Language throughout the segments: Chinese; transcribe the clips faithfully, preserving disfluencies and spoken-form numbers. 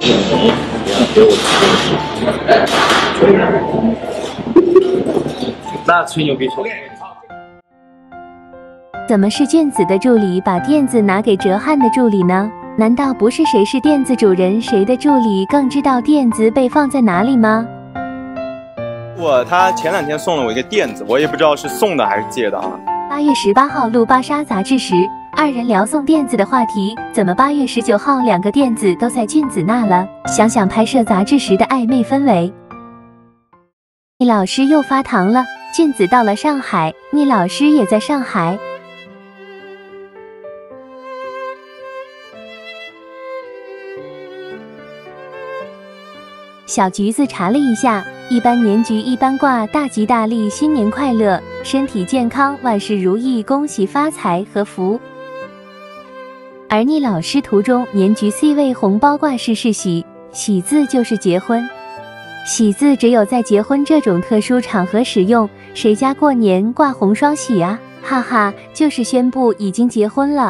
那吹牛逼说。 怎么是俊子的助理把垫子拿给哲瀚的助理呢？难道不是谁是垫子主人，谁的助理更知道垫子被放在哪里吗？ 我他前两天送了我一个垫子，我也不知道是送的还是借的啊。 八月十八号录芭莎杂志时，二人聊送垫子的话题，怎么八月十九号两个垫子都在俊子那了？想想拍摄杂志时的暧昧氛围。聂老师又发糖了，俊子到了上海，聂老师也在上海。小橘子查了一下，一般年局一般卦大吉大利，新年快乐，身体健康，万事如意，恭喜发财和福。而聂老师图中年局 C 位红包卦是世喜，喜字就是结婚，喜字只有在结婚这种特殊场合使用，谁家过年挂红双喜啊？哈哈，就是宣布已经结婚了。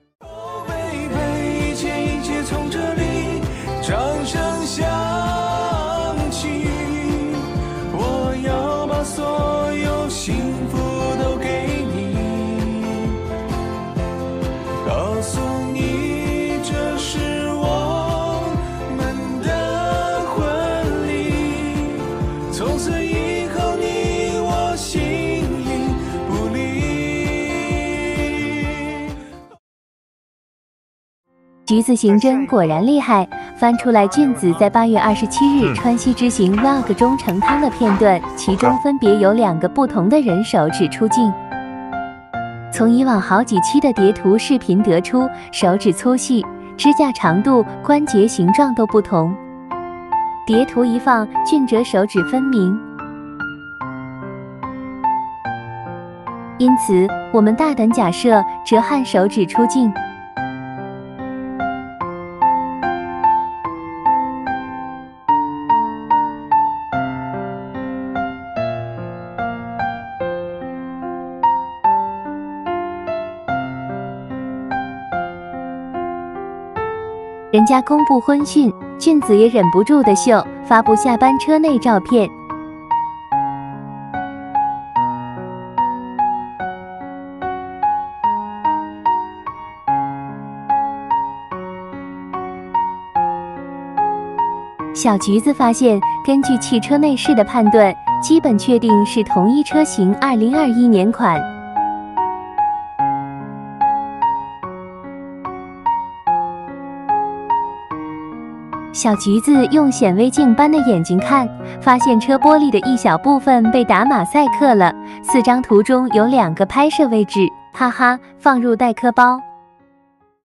橘子刑侦果然厉害，翻出来俊子在八月二十七日川西之行 vlog 中盛汤的片段，其中分别有两个不同的人手指出镜。从以往好几期的叠图视频得出，手指粗细、指甲长度、关节形状都不同。叠图一放，俊哲手指分明。因此，我们大胆假设哲瀚手指出镜。人家公布婚讯，俊子也忍不住的秀，发布下班车内照片。小橘子发现，根据汽车内饰的判断，基本确定是同一车型，二零二一年款。小橘子用显微镜般的眼睛看，发现车玻璃的一小部分被打马赛克了。四张图中有两个拍摄位置，哈哈，放入待磕包。